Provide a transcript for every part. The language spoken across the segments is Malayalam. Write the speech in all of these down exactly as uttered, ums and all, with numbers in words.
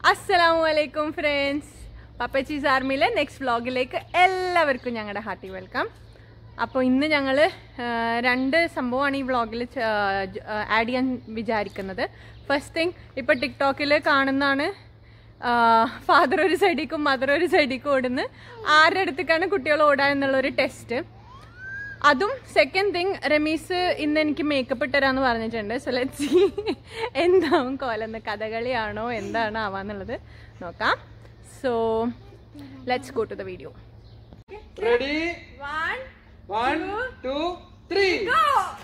Assalamualaikum friends. Papachi's Army's next vlog like എല്ലാവർക്കും ഞങ്ങളുടെ ഹാർട്ടി വെൽക്കം. അപ്പോൾ ഇന്ന് ഞങ്ങൾ രണ്ട് സംഭവമാണ് ഈ വ്ളോഗിൽ ആഡ് ചെയ്യാൻ വിചാരിക്കുന്നത്. ഫസ്റ്റ് തിങ് ഇപ്പോൾ ടിക്ടോക്കിൽ കാണുന്നതാണ് ഫാദർ ഒരു സൈഡിക്കും മദർ ഒരു സൈഡിക്കും ഓടുന്നു. ആരുടെ അടുത്തേക്കാണ് കുട്ടികൾ ഓടുക എന്നുള്ളൊരു ടെസ്റ്റ്. അതും സെക്കൻഡ് തിങ് റമീസ് ഇന്ന് എനിക്ക് മേക്കപ്പ് ഇട്ടരാന്ന് പറഞ്ഞിട്ടുണ്ട്. സോ ലെറ്റ്സ് സീ എന്താവും കോലെന്ന്, കഥകളിയാണോ എന്താണ് ആവാന്നുള്ളത് നോക്കാം. So let's go to the video. Ready? One one two three go.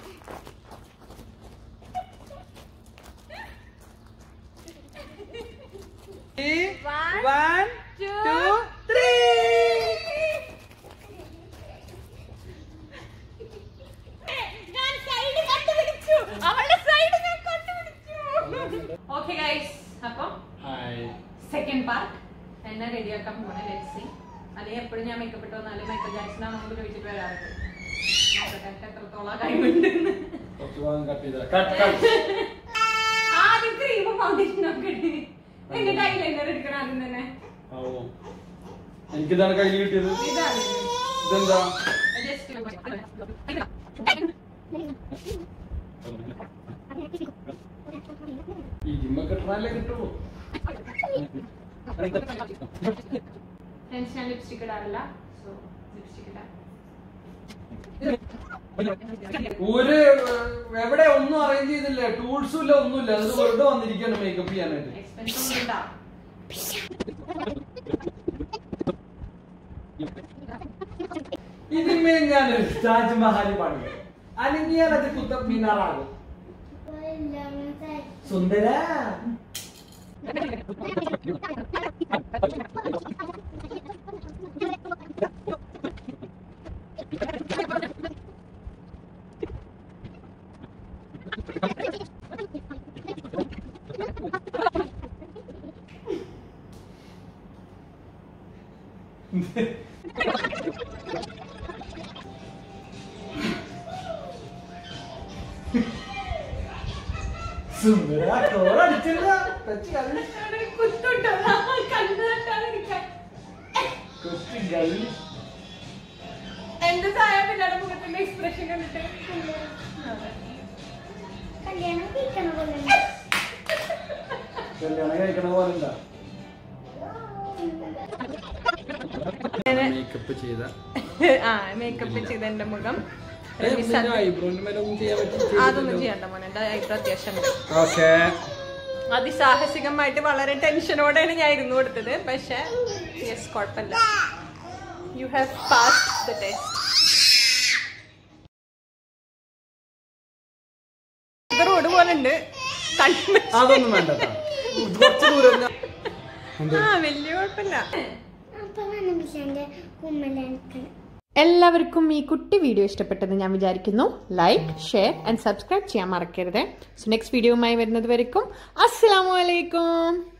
One two three. Okay guys, അപ്പം സെക്കൻഡ് പാർട്ട് എന്നെ റെഡിയാക്കാൻ പോണേ. Let's see. അല്ലെങ്കിൽ എപ്പോഴും ഞാൻ മേക്കപ്പ് ഇട്ട് വന്നാലും മൈക്കൽ ജാക്സനാണ് നമുക്ക് ചോദിച്ചിട്ട് വരാറുണ്ട്. എത്രത്തോളം കഴിവുണ്ടെന്ന്. ആദ്യം ക്രീമും ഫൗണ്ടേഷനും ഒക്കെ ഇട്ട് എന്നിട്ട് ഐലൈനർ എടുക്കണം ആദ്യം തന്നെ. എനിക്കിതാണ് കയ്യിൽ കിട്ടിയത്. ഇതാണ് ഇതെന്താ? ഈ ജിമ്മൊക്കെ ഇട്ടാലേ കിട്ടുള്ളൂ. ഞാൻ ലിപ്സ്റ്റിക് ഇടാറില്ല. സോ ലിപ്സ്റ്റിക് ഇടാം. ഒരു എവിടെ ഒന്നും അറേഞ്ച് ചെയ്തില്ല, ടൂൾസും ഇല്ല, ഒന്നുമില്ല. അത് വെറുതെ വന്നിരിക്കുകയാണ് മേക്കപ്പ് ചെയ്യാനായിട്ട്. എക്സ്പെൻസീവ് ഉണ്ടാ. ഇതിന്മേ ഞാനൊരു താജ്മഹൽ പണിയും, അല്ലെങ്കിൽ ഞാനത് കുത്തബ് മീനാറാകും. സുന്ദര സുന്ദര കോളടിച്ചില്ല. എന്റെ സായ പിള്ളേരുടെ മുഖത്തിന്റെ എക്സ്പ്രഷൻ കണ്ടിട്ട് കല്യാണം കഴിക്കണ പോലെ മേക്കപ്പ് ചെയ്ത ആ മേക്കപ്പ് ചെയ്ത എന്റെ മുഖം ഐബ്രോന്റെ അതൊന്നും ചെയ്യണ്ട മോനെ. എന്റെ ഐബ്രോ അത്യാവശ്യം അതിസാഹസികമായിട്ട് വളരെ ടെൻഷനോടെയാണ് ഞാൻ ഇരുന്നു കൊടുത്തത്. പക്ഷെ യെസ്, കുഴപ്പമില്ല. You have passed the test. Road പോലെ ഉണ്ട്. അതൊന്നും വേണ്ട, ആ വലിയ കുഴപ്പമില്ല. എല്ലാവർക്കും ഈ കുട്ടി വീഡിയോ ഇഷ്ടപ്പെട്ടെന്ന് ഞാൻ വിചാരിക്കുന്നു. ലൈക്ക്, ഷെയർ ആൻഡ് സബ്സ്ക്രൈബ് ചെയ്യാൻ മറക്കരുത്. സോ നെക്സ്റ്റ് വീഡിയോയുമായി വരുന്നത് വരയ്ക്കും അസ്സലാമു അലൈക്കും.